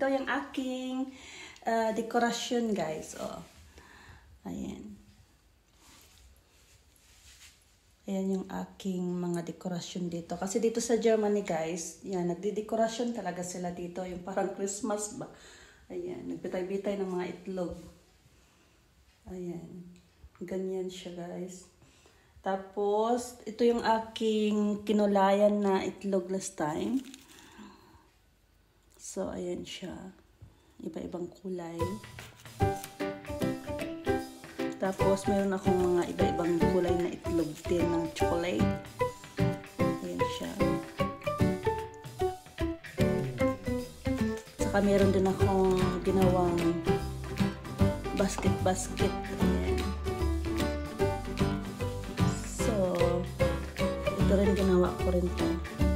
yung aking dekorasyon, guys. Oh. Ayan. Ayan yung aking mga dekorasyon dito. Kasi dito sa Germany, guys, yan, nagdidekorasyon talaga sila dito. Yung parang Christmas ba? Ayan, nagbitay-bitay ng mga itlog. Ayan. Ganyan siya, guys. Tapos, ito yung aking kinulayan na itlog last time. So, ayan siya. Iba-ibang kulay. Tapos, meron akong mga iba-ibang kulay na itlog din ng chocolate. Ayan siya. Saka meron din akong ginawang basket. Ayan. So, ito rin ginawa ko rin to.